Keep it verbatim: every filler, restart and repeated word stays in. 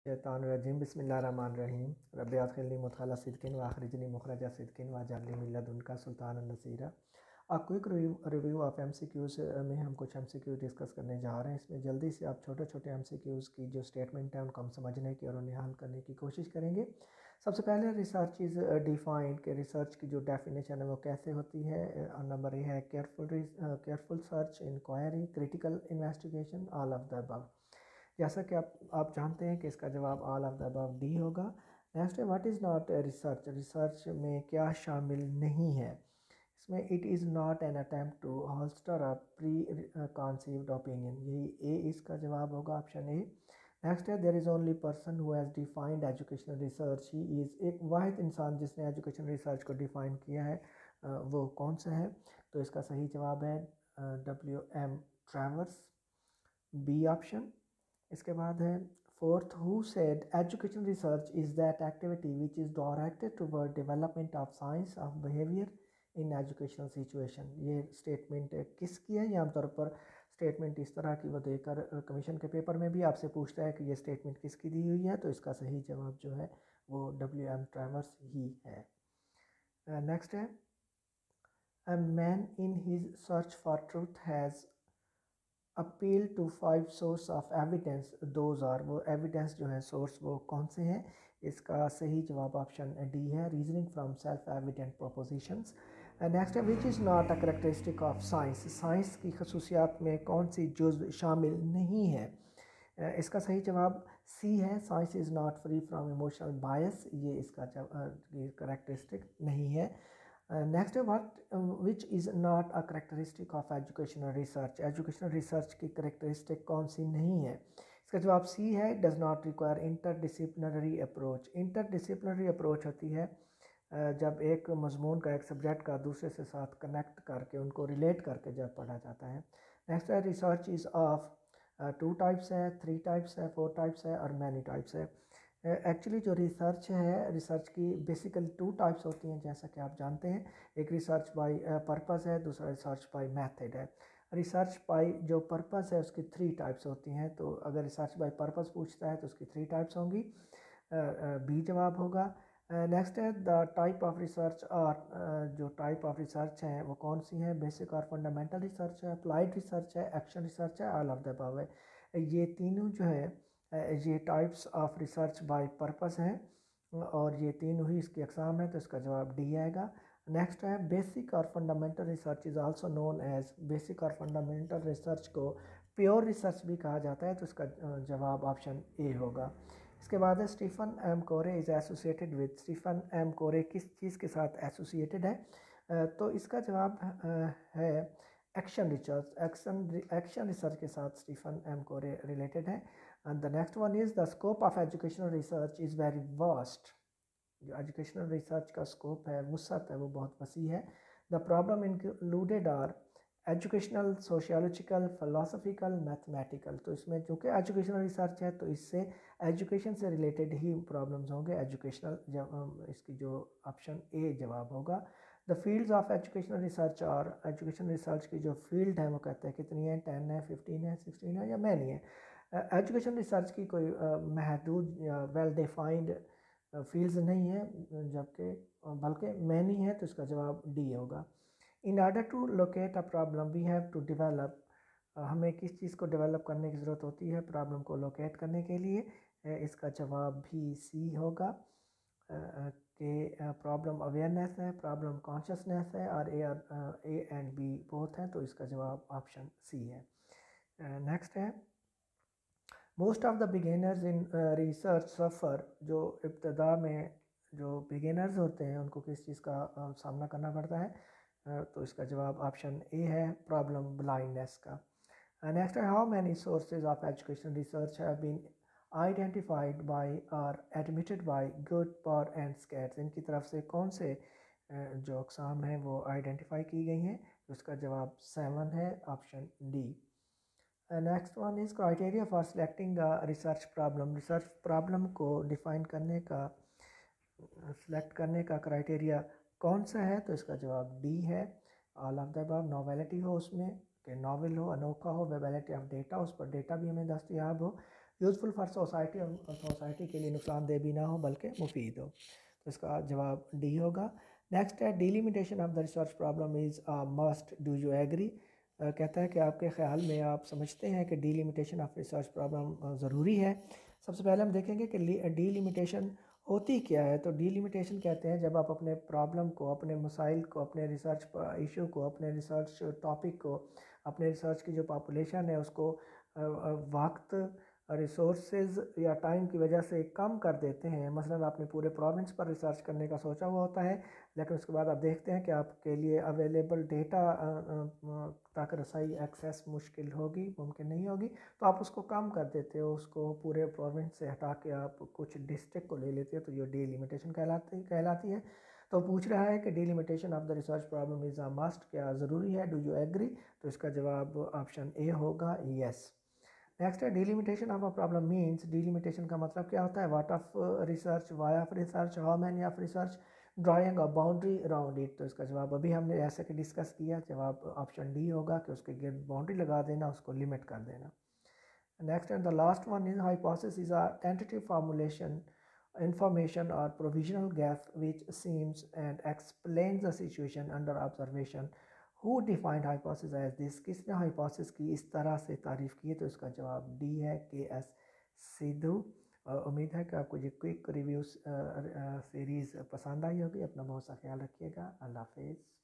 शैतानुर्रजीम बिस्मिल्लाहिर्रहमानिर्रहीम रब्बि अदखिलनी मुदखला सिद्क़िन व अखरिजनी मुखरजा सिद्क़िन वजअलनी मिन लदुनका सुल्तानन नसीरा। A quick review of MCQs में हम कुछ एमसीक्यूज़ डिस्कस करने जा रहे हैं। इसमें जल्दी से आप छोटे छोटे एमसीक्यूज़ की जो स्टेटमेंट है उनको हम समझने की और उन्हें हल करने की कोशिश करेंगे। सबसे पहले रिसर्च इज़ डिफाइंड कि रिसर्च की जो डेफिनेशन है वो कैसे होती है। नंबर ए है careful careful search, inquiry, critical investigation, all of the above. जैसा कि आप आप जानते हैं कि इसका जवाब all of the above D होगा। नेक्स्ट है what is not research. Research में क्या शामिल नहीं है। इसमें it is not an attempt to holster a preconceived opinion, यही ए इसका जवाब होगा, ऑप्शन ए। नेक्स्ट है there is only person who has defined educational research, he is एक वाहिद इंसान जिसने एजुकेशनल रिसर्च को डिफाइन किया है, वो कौन सा है। तो इसका सही जवाब है W M Travers, B option. इसके बाद है fourth, who said educational research is that activity which is directed toward development of science of behaviour in educational situation. ये स्टेटमेंट किसकी है। ये आमतौर पर स्टेटमेंट इस तरह की वो देकर कमीशन के पेपर में भी आपसे पूछता है कि ये स्टेटमेंट किसकी दी हुई है। तो इसका सही जवाब जो है वो डब्ल्यू एम ट्रैवर्स ही है। नेक्स्ट uh, है a man in his search for truth has appeal to five source of evidence, those are, वो एविडेंस जो है सोर्स वो कौन से हैं। इसका सही जवाब ऑप्शन डी है, reasoning from self evident propositions. Next है which is not a characteristic of science. Science की खसूसियात में कौन सी जुज़ शामिल नहीं है। uh, इसका सही जवाब सी है, science is not free from emotional bias, ये इसका करेक्टरिस्टिक नहीं है। नेक्स्ट है what which is not a characteristic of educational research. Educational research की करेक्टरिस्टिक कौन सी नहीं है। इसका जवाब सी है, does not require interdisciplinary approach. Interdisciplinary approach होती है जब एक मजमून का, एक सब्जेक्ट का दूसरे से साथ कनेक्ट करके उनको रिलेट करके जब पढ़ा जाता है। नेक्स्ट है research is of two types है, थ्री टाइप्स है, फोर टाइप्स है और मैनी टाइप्स है। एक्चुअली जो रिसर्च है, रिसर्च की बेसिकली टू टाइप्स होती हैं जैसा कि आप जानते हैं। एक रिसर्च बाय पर्पस है, दूसरा रिसर्च बाय मेथड है। रिसर्च बाय जो पर्पस है उसकी थ्री टाइप्स होती हैं। तो अगर रिसर्च बाय पर्पस पूछता है तो उसकी थ्री टाइप्स होंगी, बी जवाब होगा। नेक्स्ट है द टाइप ऑफ रिसर्च, और जो टाइप ऑफ रिसर्च हैं वो कौन सी हैं। बेसिक और फंडामेंटल रिसर्च है, अप्लाइड रिसर्च है, एक्शन रिसर्च है, ऑल ऑफ द अबव है। ये तीनों जो है ये types of research by purpose हैं और ये तीनों ही इसकी अकसाम है। तो इसका जवाब डी आएगा। नेक्स्ट है बेसिक और fundamental research is also known as, basic और फंडामेंटल रिसर्च को प्योर रिसर्च भी कहा जाता है। तो इसका जवाब ऑप्शन ए होगा। इसके बाद है Stephen M Corey is associated with. Stephen M Corey किस चीज़ के साथ एसोसिएटेड है। तो इसका जवाब है action research. Action action research के साथ स्टीफन एम कोरे रिलेटेड है। And the next one is the scope of educational research is very vast. जो एजुकेशनल रिसर्च का स्कोप है, वुसअत है, वो बहुत वसी है। The problem included are educational, sociological, philosophical, mathematical. तो इसमें चूँकि एजुकेशनल रिसर्च है तो इससे एजुकेशन से रिलेटेड ही प्रॉब्लम्स होंगे। एजुकेशनल, इसकी जो ऑप्शन ए जवाब होगा। The fields of educational research, और एजुकेशनल रिसर्च की जो फील्ड है वो कहते हैं कितनी है, टेन है, फिफ्टीन है, सिक्सटीन है या मैनी है। एजुकेशन रिसर्च की कोई महदूद या वेल डिफाइंड फील्ड्स नहीं है, जबकि बल्कि मैनी है। तो इसका जवाब डी होगा। In order to locate a problem we have to develop, हमें किस चीज़ को डेवलप करने की ज़रूरत होती है प्रॉब्लम को लोकेट करने के लिए। इसका जवाब भी सी होगा कि प्रॉब्लम अवेयरनेस है, प्रॉब्लम कॉन्शियसनेस है और ए और ए एंड बी बोथ हैं। तो इसका जवाब ऑप्शन सी है। नेक्स्ट है most of the beginners in research suffer. जो इब्तदा में जो बिगिनर्स होते हैं उनको किस चीज़ का uh, सामना करना पड़ता है। uh, तो इसका जवाब ऑप्शन ए है, प्रॉब्लम ब्लाइंडनेस का। नेक्स्ट है how many sources of education research have been identified by और admitted by Good, Barr and Scates. इनकी तरफ से कौन से uh, जो अकसाम हैं वो आइडेंटिफाई की गई हैं। तो इसका जवाब सेवन है, option D. Next one is criteria for selecting the research problem. Research problem को डिफ़ाइन करने का, सिलेक्ट करने का क्राइटेरिया कौन सा है। तो इसका जवाब डी है, all of the above. Novelty हो उसमें, कि नॉवल हो, अनोखा हो, वेबिलिटी ऑफ डेटा, उस पर डेटा भी हमें दस्तयाब हो। यूज़फुल फॉर सोसाइटी और सोसाइटी के लिए नुकसानदेह भी ना हो बल्कि मुफीद हो। तो इसका जवाब डी होगा। नेक्स्ट है delimitation of the research problem is a must, do you agree. कहता है कि आपके ख्याल में आप समझते हैं कि डिलिमिटेशन ऑफ रिसर्च प्रॉब्लम ज़रूरी है। सबसे पहले हम देखेंगे कि डिलिमिटेशन होती क्या है। तो डिलिमिटेशन कहते हैं जब आप अपने प्रॉब्लम को, अपने मसाइल को, अपने रिसर्च इशू को, अपने रिसर्च टॉपिक को, अपने रिसर्च की जो पॉपुलेशन है उसको वक्त, रिसोर्सेज या टाइम की वजह से कम कर देते हैं। मसलन आपने पूरे प्रोविंस पर रिसर्च करने का सोचा हुआ होता है, लेकिन उसके बाद आप देखते हैं कि आपके लिए अवेलेबल डेटा तक रसाई, एक्सेस मुश्किल होगी, मुमकिन नहीं होगी, तो आप उसको कम कर देते हो, उसको पूरे प्रोविंस से हटा के आप कुछ डिस्ट्रिक्ट को ले लेते हो, तो ये डिलिमिटेशन कहलाती कहलाती है। तो पूछ रहा है कि delimitation of the research problem is a must, क्या ज़रूरी है, डू यू एग्री। तो इसका जवाब ऑप्शन ए होगा, यस। नेक्स्ट है delimitation of a problem means, delimitation का मतलब क्या होता है। What of research, why of research, how many of research, drawing a boundary around it. तो इसका जवाब अभी हमने ऐसा कि डिस्कस किया, जवाब ऑप्शन डी होगा कि उसके गिर्द बाउंड्री लगा देना, उसको लिमिट कर देना। Next and the last one is hypothesis is a tentative formulation, information or provisional guess which seems and explains the situation under observation. Who defined hypothesis as this? किसने hypothesis की इस तरह से तारीफ की है। तो इसका जवाब डी है, के एस सिद्धू। उम्मीद है कि आपको ये क्विक रिव्यू सीरीज़ पसंद आई होगी। अपना बहुत सा ख्याल रखिएगा। अल्लाह हाफिज़।